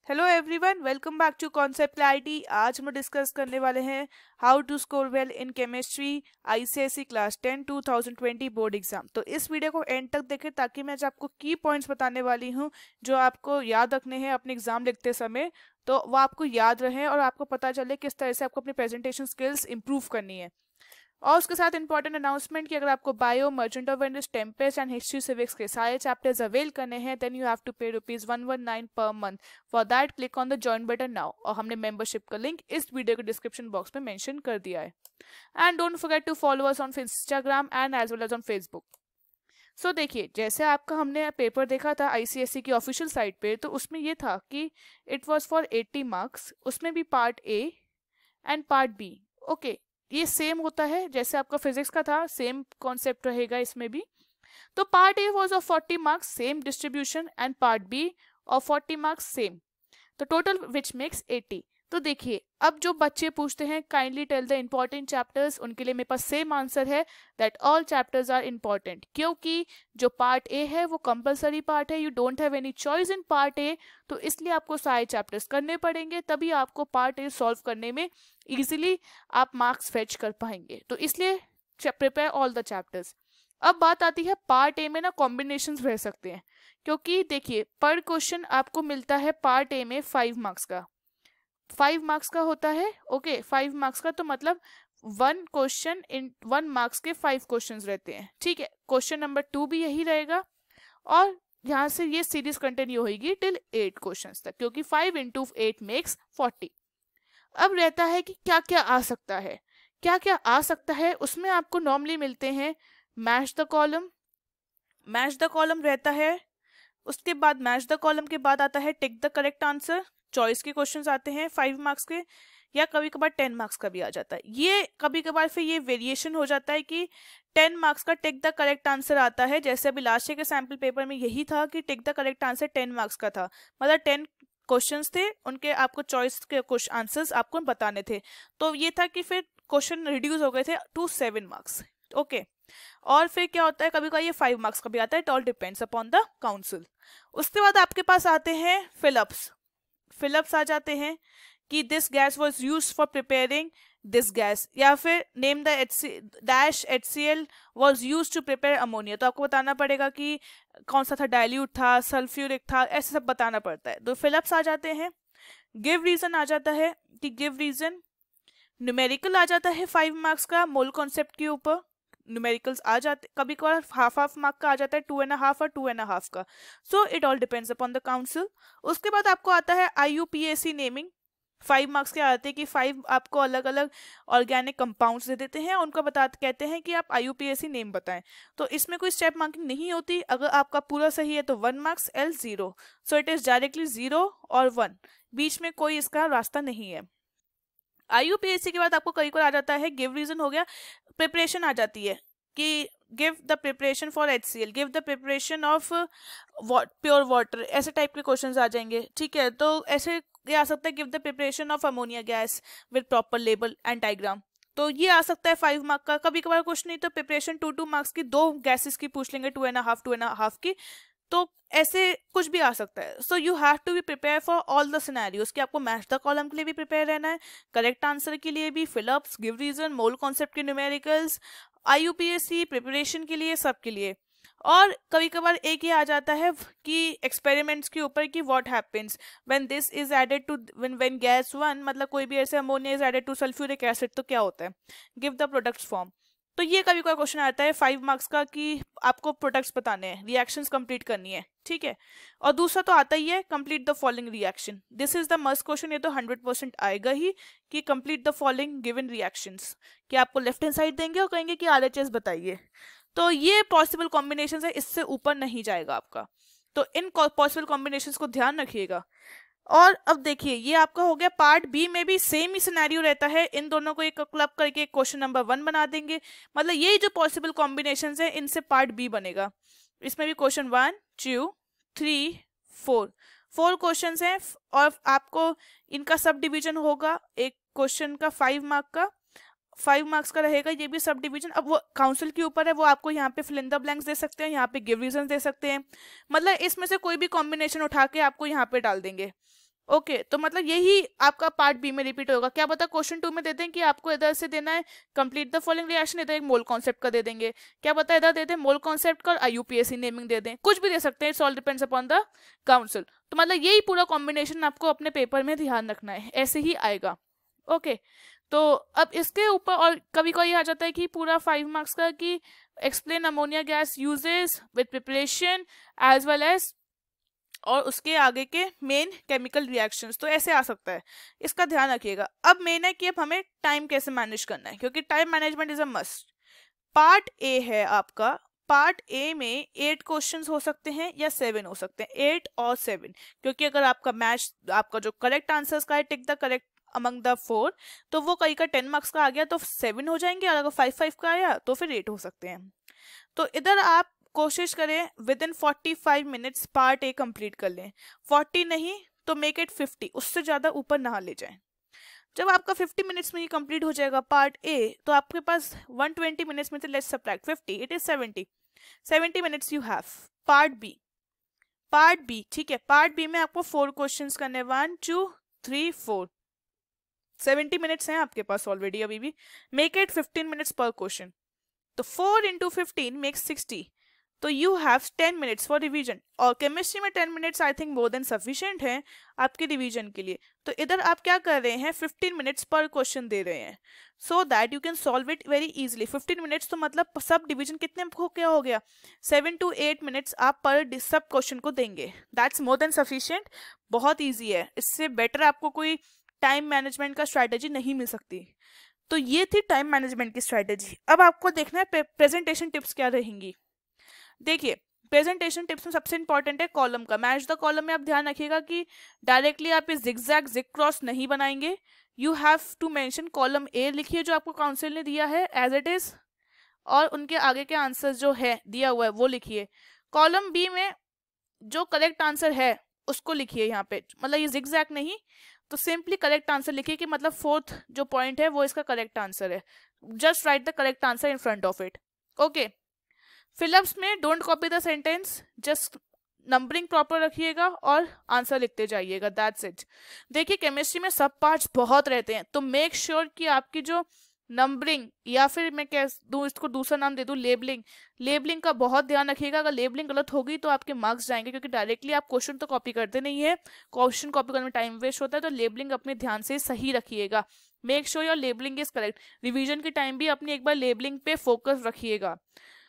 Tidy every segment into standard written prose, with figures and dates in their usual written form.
Hello everyone, welcome back to concept clarity. आज हम discuss करने वाले हैं how to score well in chemistry ICSE class 10 2020 board exam. तो इस वीडियो को एंड तक देखें ताकि मैं आज आपको की पॉइंट्स बताने वाली हूं जो आपको याद रखने हैं अपने एग्जाम लिखते समय, तो वो आपको याद रहे और आपको पता चले किस तरह से आपको अपनी प्रेजेंटेशन स्किल्स इंप्रूव करनी है। और उसके साथ इंपॉर्टेंट अनाउंसमेंट कि अगर आपको bio, merchant of Venice, tempest and history civics के सारे चैप्टर्स अवेल करने हैं then you have to pay ₹119 per month. For that click on the join button now. और हमने मेंबरशिप का लिंक इस वीडियो के डिस्क्रिप्शन बॉक्स में मेंशन कर दिया है। And don't forget to follow us on Instagram and as well as on Facebook. So देखिए, जैसे आपका हमने पेपर देखा था आईसीएसई की ऑफिशियल साइट पे, तो उसमें ये था कि इट वॉज फॉर 80 मार्क्स। उसमें भी part A and part B. Okay, ये सेम होता है जैसे आपका फिजिक्स का था, सेम कॉन्सेप्ट रहेगा इसमें भी। तो part A was of 40 marks, same distribution, and part B of 40 marks, same. तो टोटल विच मेक्स 80। तो देखिए, अब जो बच्चे पूछते हैं kindly tell the important chapters, उनके लिए मेरे पास सेम आंसर है that all chapters are important, क्योंकि जो पार्ट ए है वो कंपलसरी पार्ट है। You don't have any choice in part A, तो इसलिए आपको सारे चैप्टर्स करने पड़ेंगे, तभी आपको पार्ट ए सॉल्व करने में इजीली आप मार्क्स फेच कर पाएंगे। तो इसलिए प्रिपेयर ऑल द चैप्टर्स। अब बात आती है पार्ट ए में ना कॉम्बिनेशंस रह सकते हैं, क्योंकि देखिए पर क्वेश्चन आपको मिलता है पार्ट ए में 5 मार्क्स का। 5 मार्क्स का होता है। ओके, 5 मार्क्स का तो मतलब 1 क्वेश्चन इन 1 मार्क्स के 5 क्वेश्चंस रहते हैं। ठीक है, क्वेश्चन नंबर 2 भी यही रहेगा और यहाँ से ये सीरीज कंटिन्यू होगी टिल 8 क्वेश्चंस तक, क्योंकि 5 into 8 मेक्स 40। अब रहता है कि क्या क्या आ सकता है। क्या क्या आ सकता है उसमें आपको नॉर्मली मिलते हैं match the column. Match the column रहता है। उसके बाद मैच द कॉलम के बाद आता है tick the correct answer. Choice के क्वेश्चंस आते हैं 5 मार्क्स के, या कभी कभार 10 मार्क्स का भी आ जाता है। ये कभी कभार फिर ये वेरिएशन हो जाता है कि 10 मार्क्स का टिक द करेक्ट आंसर आता है। जैसे अभी लास्ट ईयर के सैम्पल पेपर में यही था कि tick the correct answer 10 marks का था, मतलब 10 क्वेश्चंस थे, उनके आपको चॉइस के कुछ आंसर्स आपको बताने थे। तो ये था कि फिर क्वेश्चन रिड्यूस हो गए थे टू 7 मार्क्स। ओके, और फिर क्या होता है कभी कभी ये 5 मार्क्स का भी आता है। It all depends upon the council. उसके बाद आपके पास आते हैं फिलअप्स। फिलअप्स आ जाते हैं कि this gas was used for preparing this gas, या फिर name the dash HCl was used to prepare ammonia. तो आपको बताना पड़ेगा कि कौन सा था, डाइल्यूट था, सल्फ्यूरिक था, ऐसे सब बताना पड़ता है। तो फिलअप्स आ जाते हैं। गिव रीजन आ जाता है कि गिव रीजन। न्यूमेरिकल आ जाता है 5 मार्क्स का, मोल कॉन्सेप्ट के ऊपर न्यूमेरिकल्स आ जाते, कभी कभार हाफ मार्क का आ जाता है, 2.5 और 2.5 का। So it all depends upon the council. उसके बाद आपको आता है IUPAC नेमिंग। 5 मार्क्स के आते हैं कि 5 आपको अलग अलग ऑर्गेनिक कंपाउंड्स दे देते हैं, उनका कहते हैं कि आप IUPAC नेम बताएं। तो इसमें कोई स्टेप मार्किंग नहीं होती। अगर आपका पूरा सही है तो 1 मार्क्स, एल 0। सो इट इज डायरेक्टली 0 और 1, बीच में कोई इसका रास्ता नहीं है। IUPAC के बाद आपको कई बार आ जाता है गिव रीजन हो गया, प्रिपरेशन आ जाती है कि give the preparation for HCl, give the preparation of pure water, ऐसे टाइप के क्वेश्चंस आ जाएंगे। ठीक है, तो ऐसे ये आ सकता है give the preparation of ammonia gas with proper label and diagram. तो ये आ सकता है 5 मार्क का। कभी कभार कुछ नहीं तो प्रिपरेशन 2 मार्क्स की 2 गैसेस की पूछ लेंगे, 2.5 की। तो ऐसे कुछ भी आ सकता है। So you have to be prepare for all the scenarios कि आपको मैच द कॉलम के लिए भी प्रिपेयर रहना है, करेक्ट आंसर के लिए भी, fill ups, give reason, mole concept के न्यूमेरिकल्स, IUPAC प्रिपरेशन के लिए, सब के लिए। और कभी कभार एक ही आ जाता है कि एक्सपेरिमेंट्स के ऊपर कि what happens when this is added to when gas 1, मतलब कोई भी ऐसे ammonia is added to sulphuric acid, तो क्या होता है, गिव द प्रोडक्ट्स फॉर्म। तो ये कभी कोई क्वेश्चन आता है 5 मार्क्स का कि आपको प्रोडक्ट्स बताने हैं, रिएक्शंस कंप्लीट करनी है। ठीक है, और दूसरा तो आता ही है complete the following reaction. This is the must question, ये तो 100% आएगा ही कि complete the following given reactions, कि आपको लेफ्ट हैंड साइड देंगे और कहेंगे कि RHS बताइए। तो ये पॉसिबल कॉम्बिनेशन है, इससे ऊपर नहीं जाएगा आपका। तो इन पॉसिबल कॉम्बिनेशंस को ध्यान रखिएगा। और अब देखिए, ये आपका हो गया पार्ट बी में भी सेम ही सिनेरियो रहता है। इन दोनों को एक क्लब करके क्वेश्चन नंबर 1 बना देंगे, मतलब ये जो पॉसिबल कॉम्बिनेशंस है इनसे पार्ट बी बनेगा। इसमें भी क्वेश्चन 1 2 3 4 क्वेश्चंस हैं, और आपको इनका सब डिवीजन होगा। एक क्वेश्चन का 5 मार्क का, 5 मार्क्स का रहेगा, ये भी सब डिवीजन। अब वो काउंसिल के ऊपर है, वो आपको यहाँ पे फिल इन द ब्लैंक्स दे सकते हैं, यहाँ पे गिव रीजन दे सकते हैं, मतलब इसमें से कोई भी कॉम्बिनेशन उठा के आपको यहाँ पे डाल देंगे। ओके तो मतलब यही आपका पार्ट बी में रिपीट होगा। क्या पता क्वेश्चन 2 में दे दें कि आपको इधर से देना है कंप्लीट द फॉलोइंग रिएक्शन, इधर एक मोल कॉन्सेप्ट का दे देंगे, क्या पता इधर दे दें मोल कॉन्सेप्ट का और आईयूपीएसी नेमिंग दे दें, कुछ भी दे सकते हैं, it's all depends upon the council. तो मतलब यही पूरा कॉम्बिनेशन आपको अपने पेपर में ध्यान रखना है, ऐसे ही आएगा। ओके तो अब इसके ऊपर और कभी कभी आ जाता है कि पूरा 5 मार्क्स का कि explain ammonia gas uses with preparation as well as और उसके आगे के मेन केमिकल रिएक्शंस, तो ऐसे आ सकता है, इसका ध्यान रखिएगा। अब मेन है कि अब हमें टाइम कैसे मैनेज करना है, क्योंकि time management is a must. Part ए है आपका, पार्ट ए में 8 क्वेश्चंस हो सकते हैं या 7 हो सकते हैं, 8 और 7, क्योंकि अगर आपका मैच आपका जो करेक्ट आंसर्स का है tick the correct among the 4, तो वो कहीं का 10 मार्क्स का आ गया तो 7 हो जाएंगे, और अगर 5 का आया तो फिर 8 हो सकते हैं। तो इधर आप कोशिश करें with in 45 minutes part A complete कर लें, 40 नहीं तो मेक इट 50, उससे ज़्यादा ऊपर ना ले जाएं। जब आपका 50 मिनट्स में ही कंप्लीट हो जाएगा पार्ट ए, तो आपके पास 120 मिनट्स में से let's subtract 50, it is 70 minutes you have. Part B ठीक है, पार्ट बी में आपको 4 क्वेश्चंस करने, 1 2 3 4, 70 मिनट्स हैं आपके पास ऑलरेडी अभी भी, मेक इट 15 मिनट्स पर क्वेश्चन, तो 4 इंटू 15 मेक्स 60, तो you have 10 minutes for revision, और केमिस्ट्री में 10 minutes I think more than sufficient है आपके रिवीजन के लिए। तो इधर आप क्या कर रहे हैं, 15 मिनट्स पर क्वेश्चन दे रहे हैं, so that you can solve it very easily. 15 minutes तो मतलब सब डिवीजन कितने को क्या हो गया, 7 to 8 मिनट्स आप पर सब क्वेश्चन को देंगे, दैट्स मोर देन सफिशिएंट, बहुत ईजी है, इससे बेटर आपको कोई टाइम मैनेजमेंट का स्ट्रैटेजी नहीं मिल सकती। तो ये थी टाइम मैनेजमेंट की स्ट्रैटेजी। अब आपको देखना है प्रेजेंटेशन टिप्स क्या रहेंगी। देखिए प्रेजेंटेशन टिप्स में सबसे इंपॉर्टेंट है कॉलम का, मैच द कॉलम में आप ध्यान रखिएगा कि डायरेक्टली आप इस जिगजैग जिग क्रॉस नहीं बनाएंगे, you have to mention column A लिखिए जो आपको काउंसिल ने दिया है एज इट इज, और उनके आगे के आंसर जो है दिया हुआ है वो लिखिए। कॉलम बी में जो करेक्ट आंसर है उसको लिखिए, यहाँ पे मतलब ये जिगजैग नहीं, तो सिंपली करेक्ट आंसर लिखिए कि मतलब 4th जो पॉइंट है वो इसका करेक्ट आंसर है, just write the correct answer in front of it. Okay fill ups में don't copy the sentence, just numbering proper रखिएगा और आंसर लिखते जाइएगा, दैट्स इट। देखिए केमिस्ट्री में सब पार्ट्स बहुत रहते हैं, तो मेक श्योर कि आपकी जो नंबरिंग, या फिर मैं कह दूँ इसको दूसरा नाम दे दूँ लेबलिंग का बहुत ध्यान रखिएगा। अगर लेबलिंग गलत होगी तो आपके मार्क्स जाएंगे, क्योंकि डायरेक्टली आप क्वेश्चन तो कॉपी करते नहीं है, क्वेश्चन कॉपी करने में टाइम वेस्ट होता है, तो लेबलिंग अपने ध्यान से सही रखिएगा, make sure your labelling is correct. Revision के टाइम भी अपनी एक बार लेबलिंग पे फोकस रखिएगा।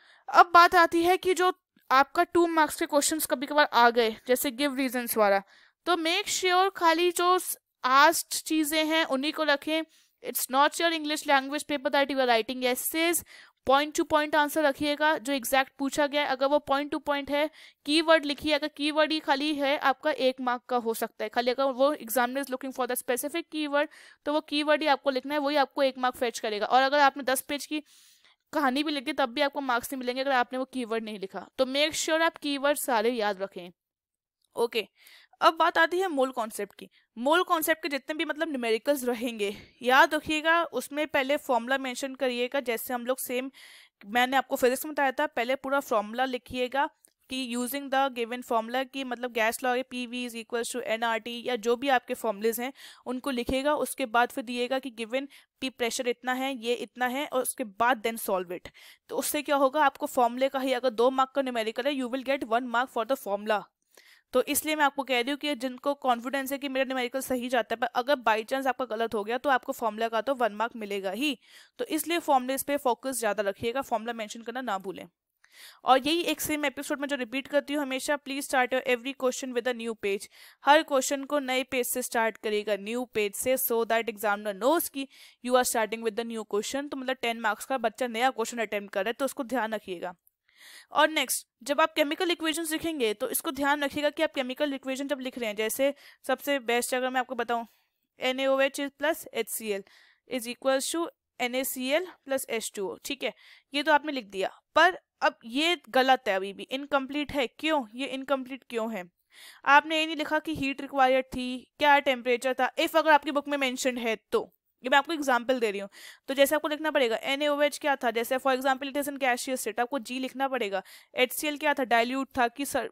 अब बात आती है कि जो आपका 2 मार्क्स के क्वेश्चंस कभी कभार आ गए जैसे गिव रीजंस वाला, तो मेक श्योर खाली जो आस्क्ड चीजें हैं उन्हीं को रखें, it's not your English language paper that you are writing essays, point to point answer रखिएगा जो एग्जैक्ट पूछा गया है, अगर वो पॉइंट टू पॉइंट है कीवर्ड लिखिए, अगर कीवर्ड ही खाली है आपका 1 मार्क का हो सकता है, खाली अगर वो examiner is looking for the specific keyword तो वो कीवर्ड ही आपको लिखना है, वही आपको 1 मार्क फेच करेगा। और अगर आपने 10 पेज की कहानी भी लिखी तब भी आपको मार्क्स नहीं मिलेंगे अगर आपने वो कीवर्ड नहीं लिखा, तो मेक श्योर आप कीवर्ड सारे याद रखें। ओके अब बात आती है मोल कॉन्सेप्ट की। मोल कॉन्सेप्ट के जितने भी मतलब न्यूमेरिकल्स रहेंगे याद रखिएगा, उसमें पहले फॉर्मूला मेंशन करिएगा, जैसे हम लोग सेम मैंने आपको फिजिक्स में बताया था, पहले पूरा फॉर्मूला लिखिएगा कि यूजिंग द गिवन फॉर्मूला की मतलब gas law PV is equals to NRT, या जो भी आपके फॉर्मूलेज हैं उनको लिखिएगा, उसके बाद फिर दिएगा कि गिवन पी प्रेशर इतना है, ये इतना है, और उसके बाद देन सॉल्व इट। तो उससे क्या होगा, आपको फॉर्मूले का ही अगर 2 मार्क का न्यूमेरिकल है you will get 1 mark for the formula. तो इसलिए मैं आपको कह रही हूँ कि जिनको कॉन्फिडेंस है कि मेरा न्यूमेरिकल सही जाता है, पर अगर बाई चांस आपका गलत हो गया तो आपको फॉर्मूला का तो 1 मार्क मिलेगा ही, तो इसलिए फॉर्मूले पे फोकस ज़्यादा रखिएगा, फॉर्मूला मेंशन करना ना भूलें। और यही एक सेम एपिसोड में जो रिपीट करती हूँ हमेशा, please start your every question with a new page, हर क्वेश्चन को नए पेज से स्टार्ट करिएगा, न्यू पेज से, सो दैट एग्जामिनर नोस कि you are starting with the new question. तो मतलब 10 मार्क्स का बच्चा नया क्वेश्चन अटेम्प्ट कर रहा है, तो उसको ध्यान रखिएगा। और नेक्स्ट जब आप केमिकल इक्वेशंस लिखेंगे तो इसको ध्यान रखिएगा कि आप केमिकल इक्वेशन जब लिख रहे हैं, जैसे सबसे बेस्ट अगर मैं आपको बताऊं NaOH plus HCl is equals to NaCl plus H2O, ठीक है, ये तो आपने लिख दिया, पर अब ये गलत है, अभी भी इनकम्प्लीट है। क्यों ये इनकम्प्लीट क्यों है, आपने ये नहीं लिखा कि हीट रिक्वायर्ड थी, क्या टेम्परेचर था, इफ अगर आपकी बुक में मेंशन्ड है तो, ये मैं आपको एग्जांपल दे रही हूँ, तो जैसे आपको लिखना पड़ेगा NaOH क्या था, जैसे for example it is in gaseous state, आपको G लिखना पड़ेगा, HCl क्या था, डाइल्यूट था कि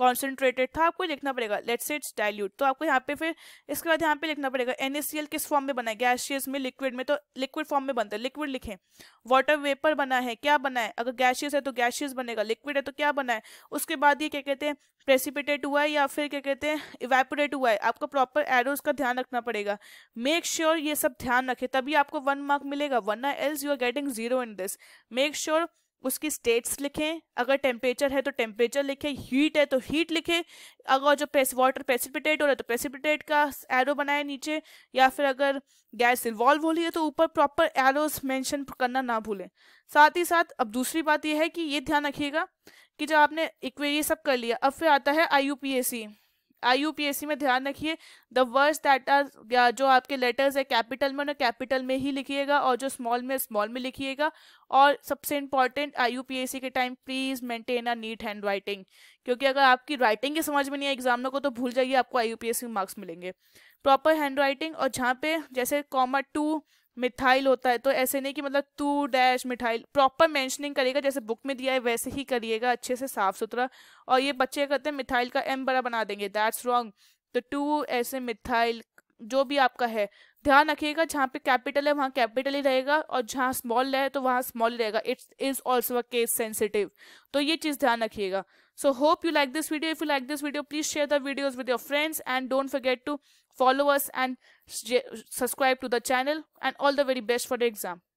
कॉन्सेंट्रेटेड था, आपको लिखना पड़ेगा लेट्स से इट्स डाइल्यूट, तो आपको यहाँ पे फिर इसके बाद यहाँ पे लिखना पड़ेगा NaCl किस फॉर्म में बना है, गैसियस में, लिक्विड में, तो लिक्विड फॉर्म में बनता है, लिक्विड लिखें। वाटर वेपर बना है, क्या बना है, अगर गैसियस है तो गैसियस बनेगा, लिक्विड है तो क्या बना है। उसके बाद ये क्या कहते हैं, प्रेसिपिटेट हुआ है या फिर क्या कहते हैं इवेपोरेट हुआ है, आपको प्रॉपर एरोज का ध्यान रखना पड़ेगा। मेक श्योर ये सब ध्यान रखें, तभी आपको 1 मार्क मिलेगा, वरना else you are getting 0 in this. Make sure उसकी स्टेट्स लिखें, अगर टेम्परेचर है तो टेम्परेचर लिखें, हीट है तो हीट लिखें, अगर जो वाटर प्रेसिपिटेट हो रहा है तो प्रेसिपिटेट का एरो बनाए नीचे, या फिर अगर गैस इन्वॉल्व हो रही है तो ऊपर प्रॉपर एरोस मेंशन करना ना भूलें। साथ ही साथ अब दूसरी बात यह है कि ये ध्यान रखिएगा कि जब आपने ये सब कर लिया, अब फिर आता है IUPAC। IUPAC में ध्यान रखिए द वर्ड्स दैट आर, जो आपके लेटर्स है कैपिटल में उन्हें कैपिटल में ही लिखिएगा और जो स्मॉल में स्मॉल में लिखिएगा। और सबसे इंपॉर्टेंट IUPAC के time please maintain a neat handwriting, क्योंकि अगर आपकी राइटिंग ही समझ में नहीं है एग्जाम में को तो भूल जाइए, आपको IUPAC में मार्क्स मिलेंगे। प्रॉपर हैंड राइटिंग, और जहाँ पे जैसे (2) मिथाइल होता है तो ऐसे नहीं कि मतलब 2 मिथाइल, प्रॉपर मेंशनिंग करिएगा, जैसे बुक में दिया है वैसे ही करिएगा, अच्छे से साफ सुथरा। और ये बच्चे करते हैं मिथाइल का M बड़ा बना देंगे, दैट्स रॉन्ग। तो 2 ऐसे मिथाइल जो भी आपका है ध्यान रखिएगा, जहाँ पे कैपिटल है वहाँ कैपिटल ही रहेगा और जहाँ स्मॉल है तो वहाँ स्मॉल ही रहेगा, it's is also a case sensitive, तो ये चीज़ ध्यान रखिएगा। So hope you like this video. If you like this video, please share the videos with your friends and don't forget to follow us and subscribe to the channel, and all the very best for the exam.